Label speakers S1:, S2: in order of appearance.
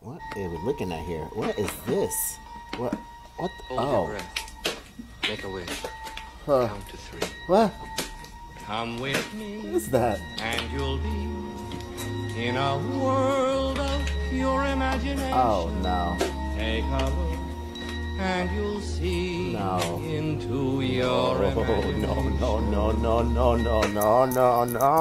S1: What are we looking at here? What is this? What? What?
S2: Hold your breath. Make a wish. Count to 3.
S1: What?
S2: Come with me.
S1: What is that?
S2: And you'll be in a world of pure imagination.
S1: Oh no.
S2: Take a look and you'll see into your imagination.
S1: No, no, no, no, no, no, no, no, no.